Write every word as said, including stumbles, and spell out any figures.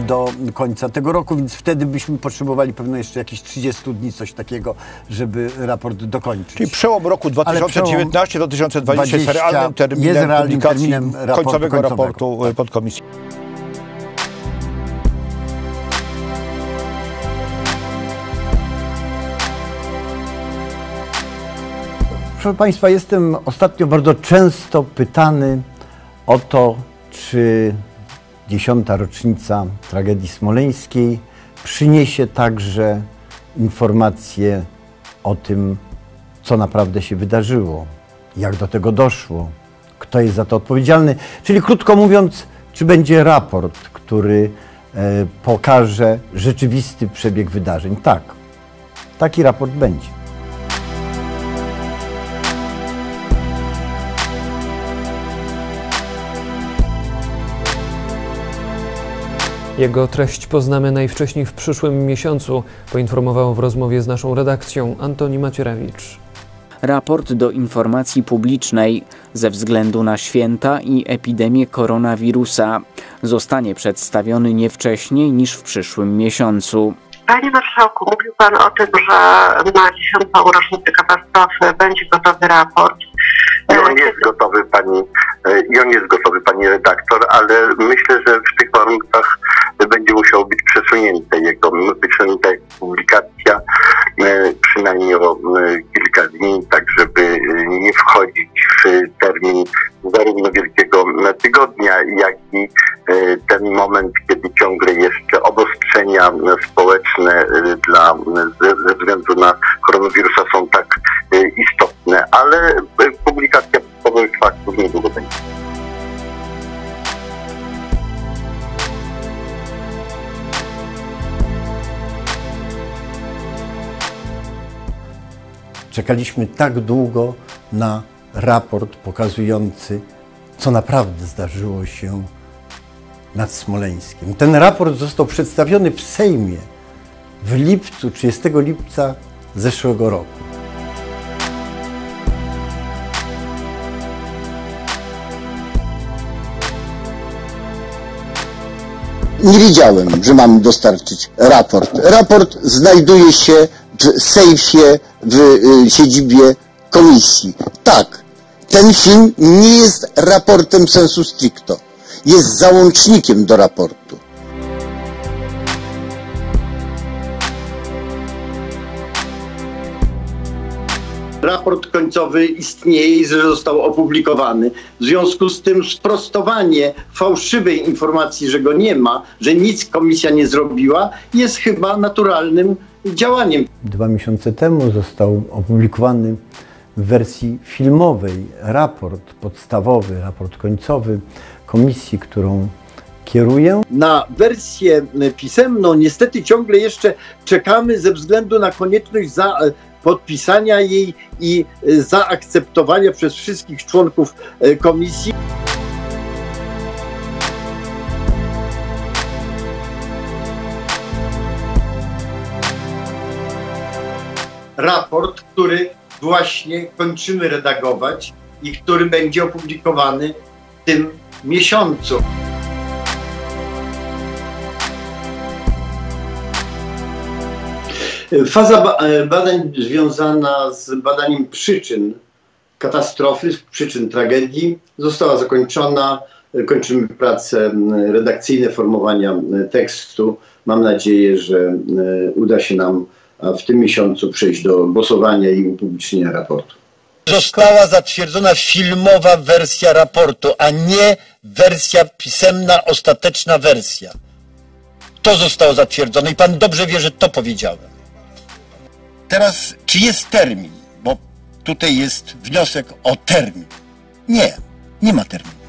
do końca tego roku, więc wtedy byśmy potrzebowali pewno jeszcze jakieś trzydzieści dni, coś takiego, żeby raport dokończyć. Czyli przełom roku dwa tysiące dziewiętnastego do dwa tysiące dwudziestego jest realnym terminem jest realnym publikacji terminem raportu końcowego, końcowego. raportu podkomisji. Proszę Państwa, jestem ostatnio bardzo często pytany o to, czy dziesiąta rocznica tragedii smoleńskiej przyniesie także informacje o tym, co naprawdę się wydarzyło, jak do tego doszło, kto jest za to odpowiedzialny. Czyli krótko mówiąc, czy będzie raport, który e, pokaże rzeczywisty przebieg wydarzeń. Tak, taki raport będzie. Jego treść poznamy najwcześniej w przyszłym miesiącu, poinformował w rozmowie z naszą redakcją Antoni Macierewicz. Raport do informacji publicznej ze względu na święta i epidemię koronawirusa zostanie przedstawiony nie wcześniej niż w przyszłym miesiącu. Panie Marszałku, mówił Pan o tym, że na dziesiątą rocznicę katastrofy będzie gotowy raport. I on jest gotowy, pani, i on jest gotowy, pani redaktor, ale myślę, że w tych warunkach będzie musiało być przesunięte jego, przesunięta publikacja przynajmniej o kilka dni, tak żeby nie wchodzić w termin zarówno Wielkiego Tygodnia, jak i ten moment, kiedy ciągle jeszcze obostrzenia społeczne dla, ze względu na koronawirusa są tak istotne, ale publikacja podstawowych faktów niedługo będzie. Czekaliśmy tak długo na raport pokazujący, co naprawdę zdarzyło się nad Smoleńskiem. Ten raport został przedstawiony w Sejmie w lipcu, trzydziestego lipca zeszłego roku. Nie wiedziałem, że mam dostarczyć raport. Raport znajduje się w sejfie w y, siedzibie komisji. Tak, ten film nie jest raportem sensu stricto. Jest załącznikiem do raportu. Raport końcowy istnieje i został opublikowany. W związku z tym sprostowanie fałszywej informacji, że go nie ma, że nic komisja nie zrobiła, jest chyba naturalnym działaniem. Dwa miesiące temu został opublikowany w wersji filmowej raport podstawowy, raport końcowy komisji, którą kieruję. Na wersję pisemną niestety ciągle jeszcze czekamy ze względu na konieczność za podpisania jej i zaakceptowania przez wszystkich członków komisji. Raport, który właśnie kończymy redagować i który będzie opublikowany w tym miesiącu. Faza badań związana z badaniem przyczyn katastrofy, przyczyn tragedii została zakończona. Kończymy prace redakcyjne formowania tekstu. Mam nadzieję, że uda się nam w tym miesiącu przejść do głosowania i upublicznienia raportu. Została zatwierdzona filmowa wersja raportu, a nie wersja pisemna, ostateczna wersja. To zostało zatwierdzone i pan dobrze wie, że to powiedziałem. Teraz, czy jest termin? Bo tutaj jest wniosek o termin. Nie, nie ma terminu.